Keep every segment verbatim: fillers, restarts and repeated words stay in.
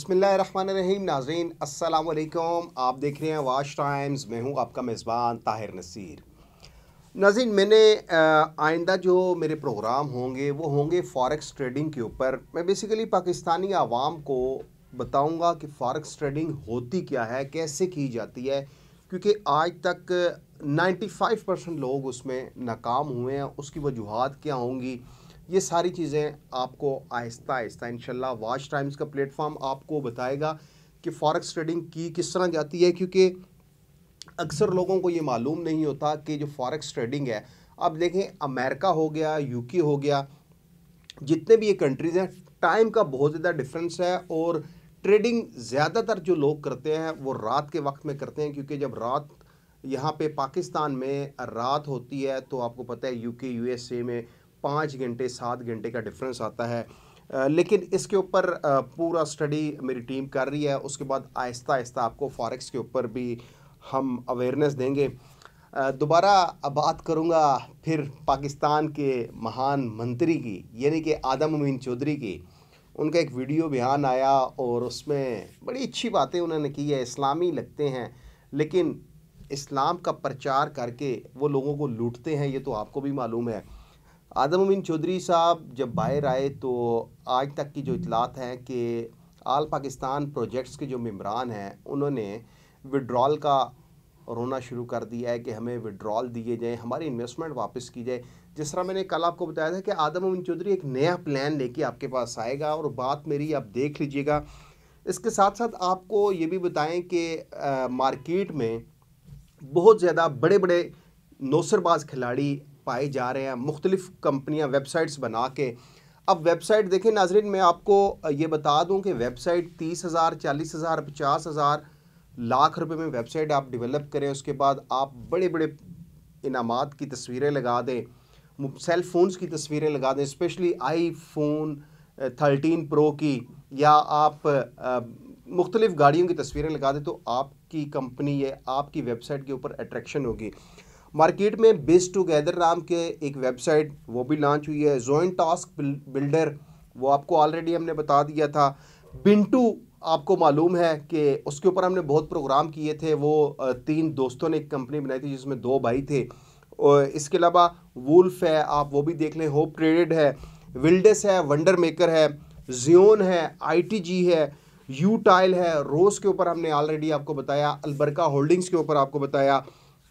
बिस्मिल्लाहिर्रहमानिर्रहीम। नाज़रीन अस्सलाम वालेकुम। आप देख रहे हैं वाच टाइम्स। मैं हूं आपका मेज़बान ताहिर नसीर। नाज़रीन, मैंने अ, आइंदा जो मेरे प्रोग्राम होंगे वो होंगे फ़ॉरेक्स ट्रेडिंग के ऊपर। मैं बेसिकली पाकिस्तानी आवाम को बताऊंगा कि फ़ॉरेक्स ट्रेडिंग होती क्या है, कैसे की जाती है, क्योंकि आज तक पचानवे परसेंट लोग उसमें नाकाम हुए हैं। उसकी वजूहात क्या होंगी, ये सारी चीज़ें आपको आहिस्ता आहिस्ता इंशाल्लाह वाच टाइम्स का प्लेटफॉर्म आपको बताएगा कि फ़ॉरेक्स ट्रेडिंग की किस तरह जाती है। क्योंकि अक्सर लोगों को ये मालूम नहीं होता कि जो फॉरेक्स ट्रेडिंग है, अब देखें अमेरिका हो गया, यूके हो गया, जितने भी ये कंट्रीज़ हैं, टाइम का बहुत ज़्यादा डिफरेंस है। और ट्रेडिंग ज़्यादातर जो लोग करते हैं वो रात के वक्त में करते हैं, क्योंकि जब रात यहाँ पे पाकिस्तान में रात होती है तो आपको पता है यूके यूएसए में पाँच घंटे सात घंटे का डिफरेंस आता है। अ, लेकिन इसके ऊपर अ, पूरा स्टडी मेरी टीम कर रही है। उसके बाद आहिस्ता आहिस्ता आपको फॉरेक्स के ऊपर भी हम अवेयरनेस देंगे। अ, दोबारा अब बात करूँगा फिर पाकिस्तान के महान मंत्री की, यानी कि आदम अमीन चौधरी की। उनका एक वीडियो बयान आया और उसमें बड़ी अच्छी बातें उन्होंने की है। इस्लामी लगते हैं लेकिन इस्लाम का प्रचार करके वो लोगों को लूटते हैं, ये तो आपको भी मालूम है। आदम अमीन चौधरी साहब जब बाहर आए तो आज तक की जो इतलात हैं कि आल पाकिस्तान प्रोजेक्ट्स के जो मेम्बरान हैं उन्होंने विड्रॉल का रोना शुरू कर दिया है कि हमें विड्रॉल दिए जाए, हमारी इन्वेस्टमेंट वापस की जाए। जिस तरह मैंने कल आपको बताया था कि आदम अमीन चौधरी एक नया प्लान लेके आपके पास आएगा, और बात मेरी आप देख लीजिएगा। इसके साथ साथ आपको ये भी बताएं कि अ, मार्केट में बहुत ज़्यादा बड़े बड़े नौसरबाज खिलाड़ी पाए जा रहे हैं, मुख्तलिफ कंपनियां वेबसाइट्स बना के। अब वेबसाइट देखें नाजरीन, मैं आपको ये बता दूं कि वेबसाइट तीस हज़ार चालीस हज़ार पचास हज़ार लाख रुपए में वेबसाइट आप डेवलप करें, उसके बाद आप बड़े बड़े इनामात की तस्वीरें लगा दें, सेल फ़ोन्स की तस्वीरें लगा दें, specially iPhone thirteen pro की, या आप मुख्तलिफ गाड़ियों की तस्वीरें लगा दें, तो आपकी कंपनी या आपकी वेबसाइट के ऊपर अट्रैक्शन होगी। मार्केट में बिज टुगेदर नाम के एक वेबसाइट वो भी लॉन्च हुई है। जॉइंट टास्क बिल्डर वो आपको ऑलरेडी हमने बता दिया था। बिंटू आपको मालूम है कि उसके ऊपर हमने बहुत प्रोग्राम किए थे। वो तीन दोस्तों ने एक कंपनी बनाई थी जिसमें दो भाई थे। और इसके अलावा वुल्फ है, आप वो भी देख लें। होप ट्रेडेड है, विल्डेस है, वंडर मेकर है, जियोन है, आईटीजी है, यू टाइल है, रोज के ऊपर हमने ऑलरेडी आपको बताया, अलबरका होल्डिंग्स के ऊपर आपको बताया।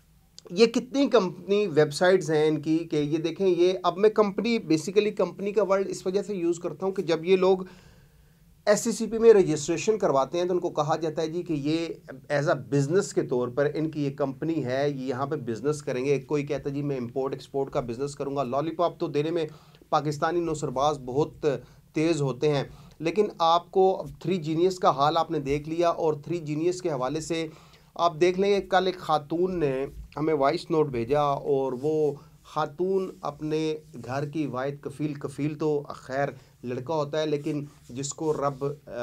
ये कितनी कंपनी वेबसाइट्स हैं इनकी कि ये देखें। ये अब मैं कंपनी बेसिकली कंपनी का वर्ड इस वजह से यूज़ करता हूँ कि जब ये लोग एससीसीपी में रजिस्ट्रेशन करवाते हैं तो उनको कहा जाता है जी कि ये एज अ बिज़नेस के तौर पर इनकी ये कंपनी है, ये यहाँ पे बिज़नेस करेंगे। कोई कहता है जी मैं इंपोर्ट एक्सपोर्ट का बिज़नेस करूँगा। लॉलीपॉप तो देने में पाकिस्तानी नौसरबाज बहुत तेज़ होते हैं, लेकिन आपको थ्री जीनियस का हाल आपने देख लिया। और थ्री जीनियस के हवाले से आप देख लेंगे, कल एक खातून ने हमें वॉइस नोट भेजा, और वो खातून अपने घर की वाहिद कफ़ील कफ़ील तो खैर लड़का होता है, लेकिन जिसको रब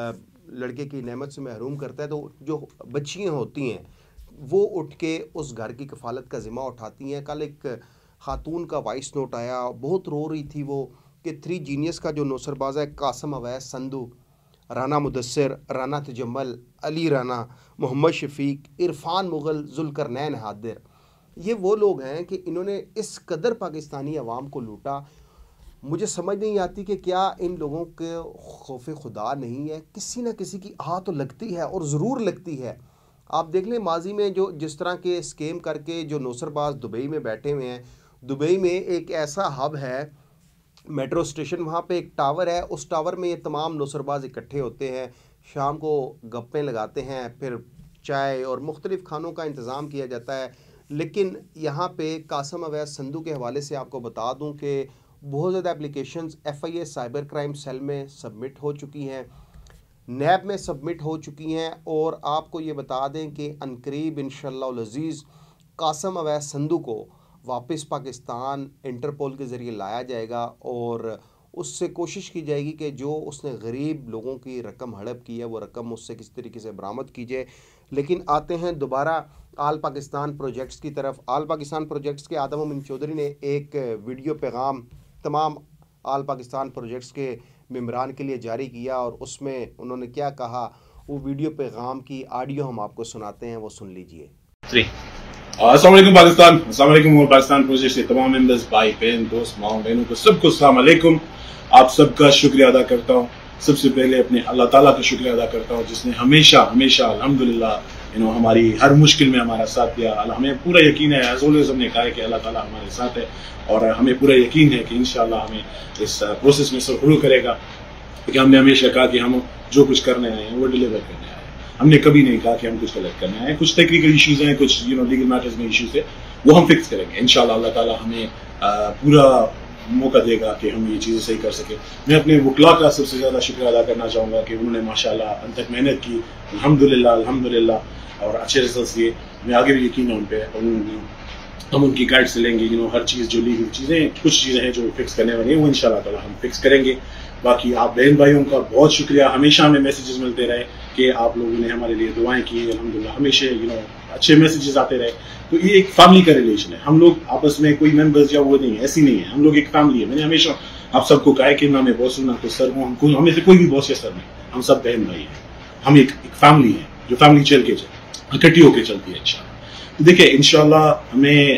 लड़के की नेमत से महरूम करता है, तो जो बच्चियाँ होती हैं वो उठ के उस घर की कफ़ालत का ज़िम्मा उठाती हैं। कल एक खातून का वॉइस नोट आया, बहुत रो रही थी वो कि थ्री जीनियस का जो नौसरबाज़ है, कासम अवैस संधू, राना मुदस्सिर, राना तजम्मल, अली राना, मोहम्मद शफीक, इरफान मुग़ल, जुल्करनैन हादिर, ये वो लोग हैं कि इन्होंने इस कदर पाकिस्तानी अवाम को लूटा। मुझे समझ नहीं आती कि क्या इन लोगों के खौफ खुदा नहीं है। किसी ना किसी की आह तो लगती है, और ज़रूर लगती है। आप देख लें माजी में जो जिस तरह के स्केम करके जो नौसरबाज दुबई में बैठे हुए हैं। दुबई में एक ऐसा हब है, मेट्रो स्टेशन, वहाँ पे एक टावर है, उस टावर में ये तमाम नौसरबाज इकट्ठे होते हैं, शाम को गप्पें लगाते हैं, फिर चाय और मुख्तलिफ़ खानों का इंतज़ाम किया जाता है। लेकिन यहाँ पे कासम अवैस संधू के हवाले से आपको बता दूँ कि बहुत ज़्यादा applications F I A cyber crime cell में सबमिट हो चुकी हैं, नैब में सबमिट हो चुकी हैं। और आपको ये बता दें कि अनकरीब इंशाअल्लाह अज़ीज़ कासम अवैस संधू को वापस पाकिस्तान इंटरपोल के ज़रिए लाया जाएगा, और उससे कोशिश की जाएगी कि जो उसने गरीब लोगों की रकम हड़प की है वो रकम उससे किसी तरीके से बरामद की जाए। लेकिन आते हैं दोबारा आल पाकिस्तान प्रोजेक्ट्स की तरफ। आल पाकिस्तान प्रोजेक्ट्स के आदम अमीन चौधरी ने एक वीडियो पैगाम तमाम आल पाकिस्तान प्रोजेक्ट्स के मेम्बरान के लिए जारी किया और उसमें उन्होंने क्या कहा, वो वीडियो पैगाम की ऑडियो हम आपको सुनाते हैं, वो सुन लीजिए। अस्सलाम वालेकुम पाकिस्तान, अस्सलाम वालेकुम और पाकिस्तान प्रोजेक्ट के तमाम मेंबर्स, भाई बहन, दोस्त, माओ बहनों को सबको अस्सलाम वालेकुम। आप सबका शुक्रिया अदा करता हूँ। सबसे पहले अपने अल्लाह ताला का शुक्रिया अदा करता हूँ जिसने हमेशा हमेशा अल्हम्दुलिल्लाह यू नो हमारी हर मुश्किल में हमारा साथ दिया। हमें पूरा यकीन है, एज़ ऑलवेज हमने कहा है कि अल्लाह ताला हमारे साथ है और हमें पूरा यकीन है कि इंशाअल्लाह हमें इस प्रोसेस में सरखुरू करेगा, क्योंकि हमने हमेशा कहा कि हम जो कुछ करने आए हैं वो डिलीवर करने आए हैं। हमने कभी नहीं कहा कि हम कुछ गलत करने आए हैं। कुछ टेक्निकल इश्यूज हैं, कुछ यू नो लीगल मैटर्स में इश्यूज है, वो हम फिक्स करेंगे इंशाअल्लाह। अल्लाह ताला हमें पूरा मौका देगा कि हम ये चीज़ें सही कर सकें। मैं अपने वकला का सबसे ज़्यादा शुक्रिया अदा करना चाहूँगा कि उन्होंने माशाल्लाह अंत तक मेहनत की, अल्हम्दुलिल्लाह अल्हम्दुलिल्लाह, और अच्छे रिजल्ट्स दिए। मैं आगे भी यकीन है उन पर। हम उनकी गाइड से लेंगे, यू नो हर चीज़ जो लीगल चीज़ें, कुछ चीज़ें हैं जो फिक्स करने वाली हैं वो इंशाल्लाह ताला हम फिक्स करेंगे। बाकी आप बहन भाइयों का बहुत शुक्रिया, हमेशा हमें मैसेजेस मिलते रहे कि आप लोगों ने हमारे लिए दुआएं की, अल्हम्दुलिल्लाह हमेशा यू नो अच्छे मैसेजेस आते रहे। तो ये एक फैमिली का रिलेशन है, हम लोग आपस में कोई मेंबर्स या वो नहीं है, ऐसी नहीं है, हम लोग एक फैमिली है। मैंने हमेशा आप सबको कहा है कि ना मैं बॉस हूँ ना कोई सर हूँ, हमको हमें से कोई भी बॉस या सर नहीं, हम सब बहन भाई हैं। हम एक, एक फैमिली है जो फैमिली चल के चल इकट्ठी होकर चलती है इंशाल्लाह। तो देखिए इंशाल्लाह हमें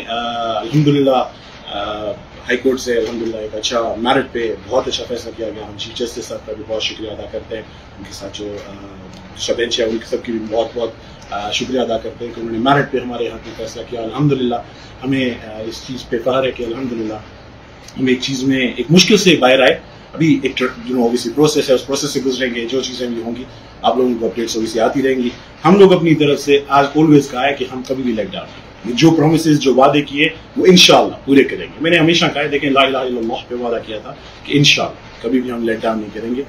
अल्हम्दुलिल्लाह हाई कोर्ट से अल्हम्दुलिल्लाह एक अच्छा मेरिट पे बहुत अच्छा फैसला किया गया। हम चीफ जस्टिस साहब का भी बहुत शुक्रिया अदा करते हैं, उनके साथ जो बेंच है उनके सबकी भी बहुत बहुत शुक्रिया अदा करते हैं कि उन्होंने मेरिट पे हमारे हक में फैसला किया। अल्हम्दुलिल्लाह हमें इस चीज़ पे फख्र है कि अल्हम्दुलिल्लाह हम एक चीज़ में एक मुश्किल से बाहर आए। अभी एक यू नो ऑब्वियसली प्रोसेस है, उस प्रोसेस से गुजरेंगे, जो चीज़ें भी होंगी आप लोगों को अपडेट्स ऑब्वियसली आती रहेंगी। हम लोग अपनी तरफ से आज ऑलवेज कहा है कि हम कभी भी लेट डाउन नहीं, जो प्रोमिसेस जो वादे किए वो इंशाल्लाह पूरे करेंगे। मैंने हमेशा कहा है, देखें ला इलाहा इल्लल्लाह पे वादा किया था कि इंशाल्लाह कभी भी हम लेट डाउन नहीं करेंगे।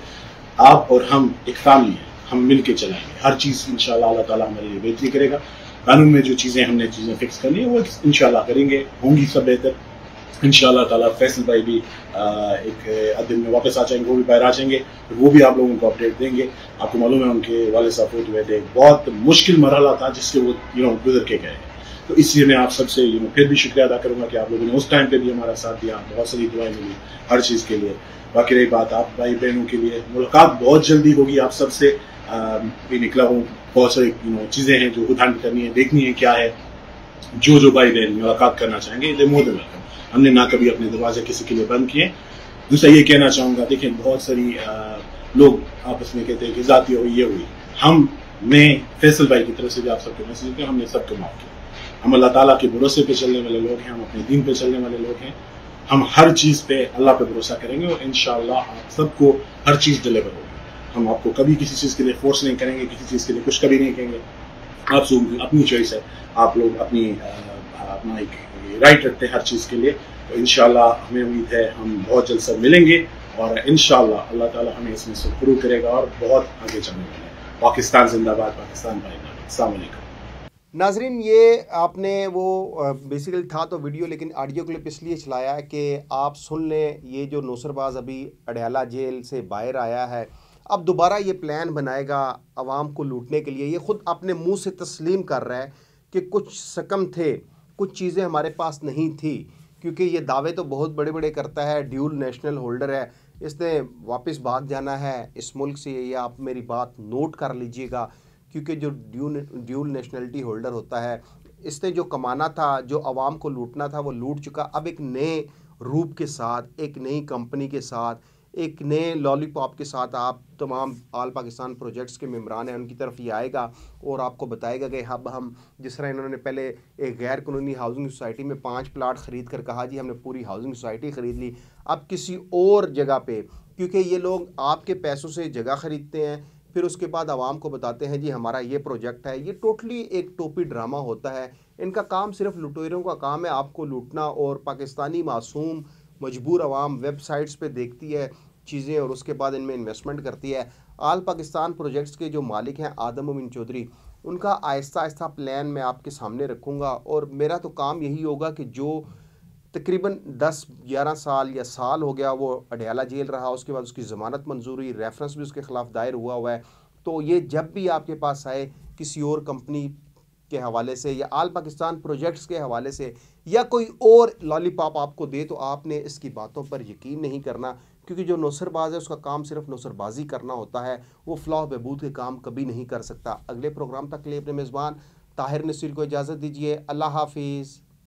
आप और हम एक फैमिली है, हम मिल के चलाएंगे हर चीज़। इंशाल्लाह अल्लाह ताला हमारे लिए बेहतरी करेगा। कानून में जो चीज़ें हमने चीज़ें फिक्स करनी है वो इंशाल्लाह करेंगे, होंगी सब बेहतर इंशाल्लाह ताला। फैसल भाई भी आ, एक दिन में वापस आ जाएंगे, वो भी बाहर आ जाएंगे, वो भी आप लोगों को अपडेट देंगे। आपको मालूम है उनके वाले साहब फोट हुए थे, एक बहुत मुश्किल मरहला था जिससे वो यू नो गुजर के गए। तो इसलिए मैं आप सबसे यू नो फिर भी शुक्रिया अदा करूंगा कि आप लोगों ने उस टाइम पे भी हमारा साथ दिया, बहुत सारी दुआएं मिली हर चीज़ के लिए। बाकी रही बात आप भाई बहनों के लिए, मुलाकात बहुत जल्दी होगी आप सबसे। भी निकला हूँ, बहुत सारी यू नो चीज़ें हैं जो उठान करनी है, देखनी है क्या है। जो जो भाई बहन मुलाकात करना चाहेंगे दे मोर देन वेलकम। हमने ना कभी अपने दरवाजे किसी के लिए बंद किए। दूसरा ये कहना चाहूँगा, देखें बहुत सारी आ, लोग आपस में कहते हैं कि जाती हुई ये हुई, हम मैं फैसल भाई की तरफ से भी आप सबको मैसेज देते हैं, हमने सबको माफ किया। हम अल्लाह ताला के भरोसे पे चलने वाले लोग हैं, हम अपने दीन पे चलने वाले लोग हैं। हम हर चीज़ पे अल्लाह पे भरोसा करेंगे और इंशाअल्लाह आप सबको हर चीज़ डिलीवर होगी। हम आपको कभी किसी चीज़ के लिए फोर्स नहीं करेंगे, किसी चीज़ के लिए कुछ कभी नहीं कहेंगे। आप सब अपनी चॉइस है, आप लोग अपनी अपना एक राइट रखते हैं हर चीज़ के लिए। तो इंशाअल्लाह हमें उम्मीद है हम बहुत जल्द सब मिलेंगे और इंशाअल्लाह अल्लाह ताला हमें इसमें सुरखरू करेगा और बहुत आगे चलने वाला है। पाकिस्तान जिंदाबाद, पाकिस्तान भाईजान। अस्सलाम वालेकुम नाजरीन, ये आपने वो बेसिकली था तो वीडियो, लेकिन ऑडियो क्लिप इसलिए चलाया है कि आप सुन लें। ये जो नौसरबाज अभी अडयाला जेल से बाहर आया है, अब दोबारा ये प्लान बनाएगा आवाम को लूटने के लिए। ये ख़ुद अपने मुंह से तस्लीम कर रहा है कि कुछ सकम थे, कुछ चीज़ें हमारे पास नहीं थी, क्योंकि ये दावे तो बहुत बड़े बड़े करता है, ड्यूल नेशनल होल्डर है, इसने वापस भाग जाना है इस मुल्क से। ये आप मेरी बात नोट कर लीजिएगा, क्योंकि जो ड्यूल ड्यूल नेशनलिटी होल्डर होता है, इसने जो कमाना था, जो आवाम को लूटना था, वो लूट चुका। अब एक नए रूप के साथ, एक नई कंपनी के साथ, एक नए लॉलीपॉप के साथ आप तमाम आल पाकिस्तान प्रोजेक्ट्स के मेम्बरान हैं उनकी तरफ ये आएगा और आपको बताएगा कि अब हम, जिस तरह इन्होंने पहले एक गैर कानूनी हाउसिंग सोसाइटी में पाँच प्लाट ख़रीद कर कहा जी हमने पूरी हाउसिंग सोसाइटी ख़रीद ली, अब किसी और जगह पे, क्योंकि ये लोग आपके पैसों से जगह ख़रीदते हैं, फिर उसके बाद आवाम को बताते हैं जी हमारा ये प्रोजेक्ट है। ये टोटली एक टोपी ड्रामा होता है। इनका काम सिर्फ लुटेरों का काम है, आपको लूटना। और पाकिस्तानी मासूम मजबूर आवाम वेबसाइट्स पे देखती है चीज़ें और उसके बाद इनमें इन्वेस्टमेंट करती है। आल पाकिस्तान प्रोजेक्ट्स के जो मालिक हैं आदम अमीन चौधरी, उनका आहिस्ता आहिस्ता प्लान मैं आपके सामने रखूँगा और मेरा तो काम यही होगा कि जो तकरीबन दस ग्यारह साल या साल हो गया वो अडयाला जेल रहा, उसके बाद उसकी ज़मानत मंजूर हुई, रेफरेंस भी उसके ख़िलाफ़ दायर हुआ हुआ है, तो ये जब भी आपके पास आए किसी और कंपनी के हवाले से या आल पाकिस्तान प्रोजेक्ट्स के हवाले से या कोई और लॉलीपॉप आपको दे तो आपने इसकी बातों पर यकीन नहीं करना, क्योंकि जो नौसरबाज है उसका काम सिर्फ नौसरबाजी करना होता है, वो फलाह बहबूद के काम कभी नहीं कर सकता। अगले प्रोग्राम तक के लिए अपने मेज़बान ताहिर नसीर को इजाज़त दीजिए। अल्लाह हाफिज़।